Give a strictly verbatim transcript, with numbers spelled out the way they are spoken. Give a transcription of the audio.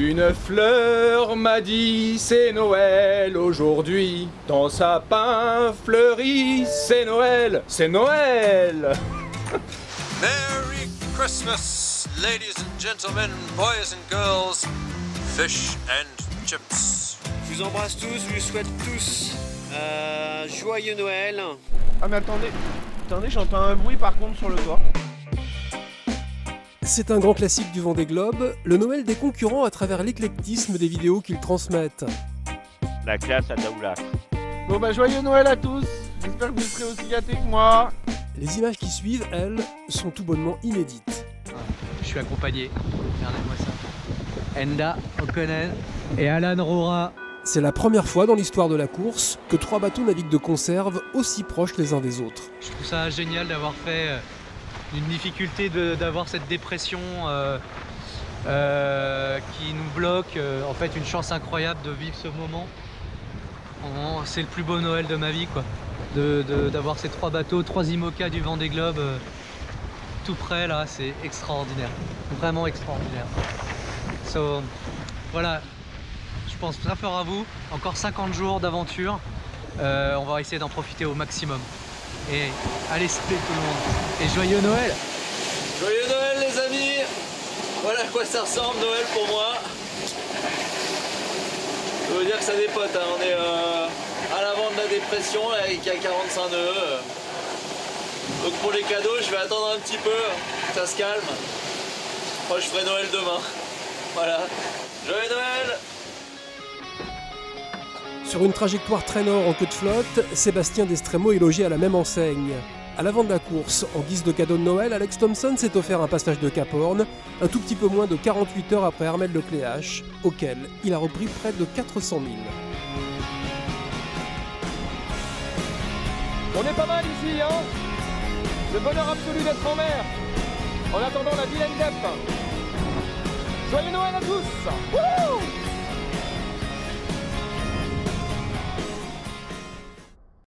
Une fleur m'a dit c'est Noël aujourd'hui. Ton sapin fleuri, c'est Noël, c'est Noël. Merry Christmas, ladies and gentlemen, boys and girls, fish and chips. Je vous embrasse tous, je vous souhaite tous euh, joyeux Noël. Ah mais attendez, attendez, j'entends un bruit par contre sur le toit. C'est un grand classique du Vendée Globe, le Noël des concurrents à travers l'éclectisme des vidéos qu'ils transmettent. La classe à Daoulas. Bon bah joyeux Noël à tous, j'espère que vous serez aussi gâtés que moi. Les images qui suivent, elles, sont tout bonnement inédites. Je suis accompagné, regardez-moi ça. Enda O'Connell et Alan Rora. C'est la première fois dans l'histoire de la course que trois bateaux naviguent de conserve aussi proches les uns des autres. Je trouve ça génial d'avoir fait une difficulté d'avoir cette dépression euh, euh, qui nous bloque. Euh, en fait, une chance incroyable de vivre ce moment. C'est le plus beau Noël de ma vie, quoi. D'avoir ces trois bateaux, trois IMOCA du Vendée Globe euh, tout près là, c'est extraordinaire, vraiment extraordinaire. So, voilà, je pense très fort à vous, encore cinquante jours d'aventure, euh, on va essayer d'en profiter au maximum. Et allez split tout le monde, et joyeux Noël! Joyeux Noël les amis. Voilà à quoi ça ressemble Noël pour moi. Je veux dire que ça dépote, hein. On est euh, à l'avant de la dépression là, avec à quarante-cinq nœuds. Donc pour les cadeaux, je vais attendre un petit peu, que ça se calme. Moi je ferai Noël demain. Voilà. Joyeux Noël! Sur une trajectoire très nord en queue de flotte, Sébastien Destremo est logé à la même enseigne. À l'avant de la course, en guise de cadeau de Noël, Alex Thompson s'est offert un passage de Cap Horn, un tout petit peu moins de quarante-huit heures après Armel Lecléache, auquel il a repris près de quatre cent mille. On est pas mal ici, hein. Le bonheur absolu d'être en mer. En attendant la vilaine dep. Joyeux Noël à tous. Wouhou!